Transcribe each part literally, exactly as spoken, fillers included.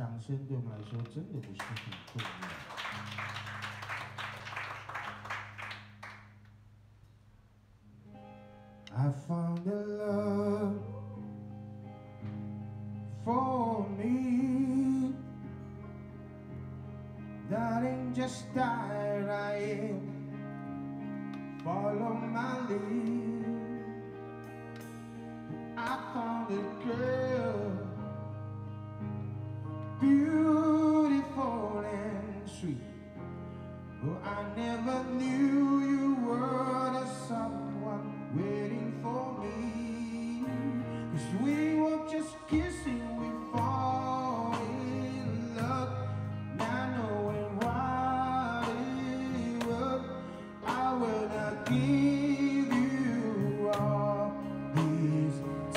掌声对我们来说真的不是很重要。I found a love for me, darling, just dive right in, follow my lead. I found a girl, beautiful and sweet. Oh, I never knew you were the someone waiting for me. 'Cause we were just kissing, we fall in love. Not knowing what it was, I will not give you all this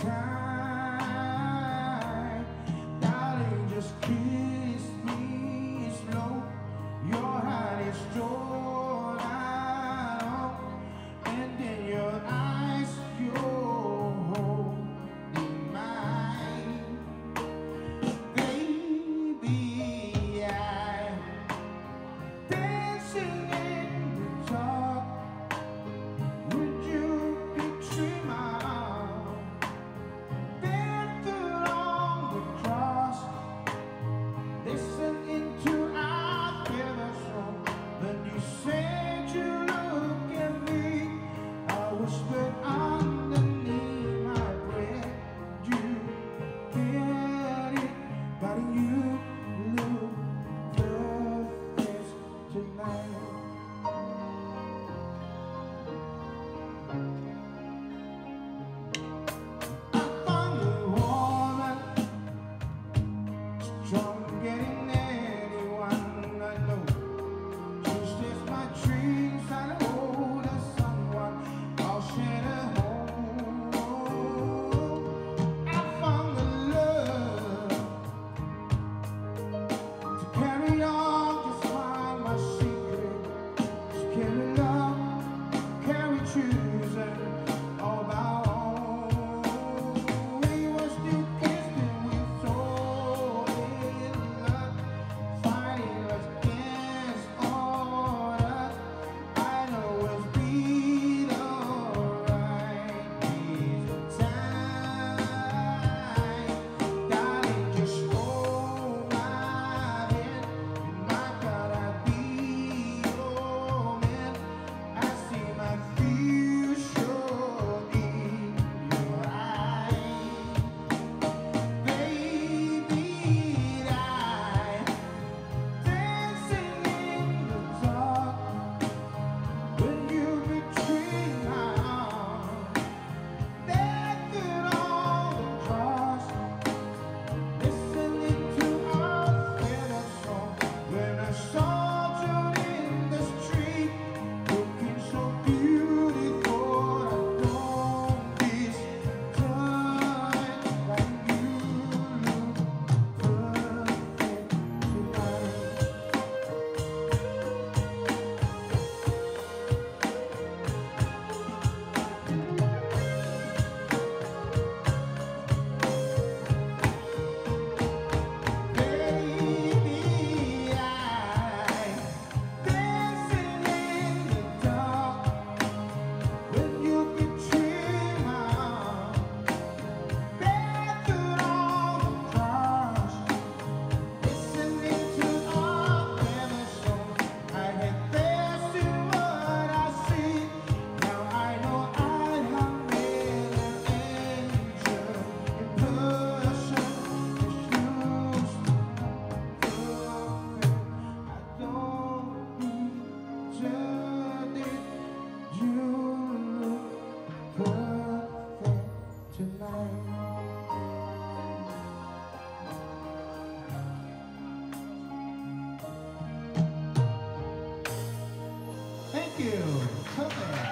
time. Darling, just kiss me slow. Your heart is torn out, and then your eyes, you're holding mine. Baby, I'm dancing in the dark. Would you betray my arm? Death along the cross. Listen into our feathers song. When you said you look at me, I whispered underneath my breath. You get it, but you look perfect tonight. I found a woman stronger than anyone I know. She shares my dreams and hold as someone I'll share a home. I found a love to carry on, just find my secret. To carry love, carry truth, and all my own. We were still kissing, we so in love, fighting against all odds. I know it's been alright this time. Darling, just hold my hand. My God, I'll be your man. I see my future in your eyes. Baby, I'm dancing in the dark. When you betray my arm, death on the cross. Listening to our feather song. When I sojourn in the street, looking so beautiful, I don't this time like you look perfect tonight. Baby, I'm dancing in the dark. When you betray my arm, death on the cross. Listening to our feather song. I had faith in what I see. Now I know I have met an angel in person. It's you, I don't deserve it. You look perfect tonight. Thank you. Perfect.